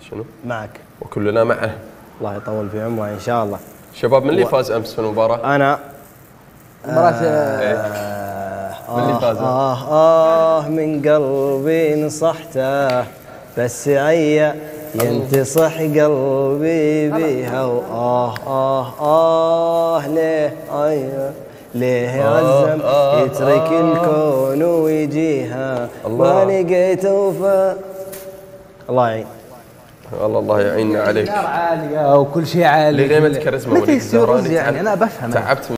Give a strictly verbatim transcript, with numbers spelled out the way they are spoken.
شنو؟ معك. وكلنا معه. الله يطول في عمره ان شاء الله. شباب من اللي فاز امس في المباراه؟ انا مباراة آه من اللي فاز؟ آه, آه, آه من قلبي نصحته بس عيا ينتصح قلبي بيها وآه آه آه ليه عيا ليه عزم يترك الكون ويجيها ما لقيت وفاء. الله يعين. والله الله يعيننا عليك. عالية وكل شيء عالي. لغيمة كاريزما متى يصير رز يعني؟ انا بفهم تعبت